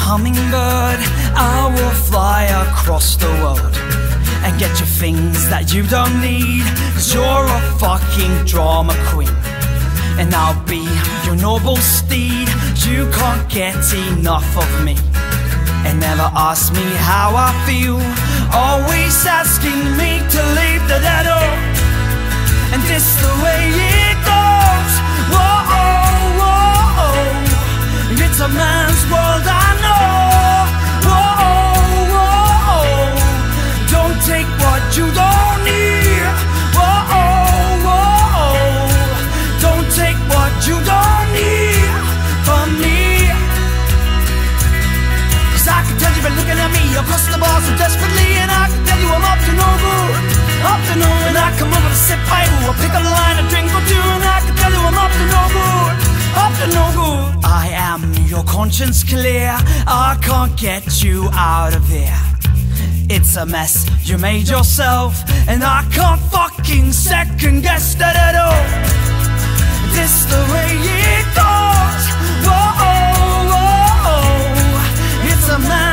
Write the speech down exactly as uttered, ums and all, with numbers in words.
hummingbird, I will fly across the world and get you things that you don't need, 'cause you're a fucking drama queen, and I'll be your noble steed. You can't get enough of me, and never ask me how I feel, always asking me to leave the dead. And this the way it goes. Whoa, whoa, whoa. It's a man's world, I know. Whoa, whoa, don't take what you don't need. Whoa, whoa, don't take what you don't need from me. 'Cause I can tell you've been looking at me across the bar so desperately, and I can tell you I'm up to no good. Up to no, and I come over to sit by you, I'll pick up a line, a drink or two, and I can tell you I'm up to no good. Up to no good. I am your conscience clear, I can't get you out of here. It's a mess you made yourself, and I can't fucking second guess that at all. This the way it goes. Whoa, whoa, it's a mess.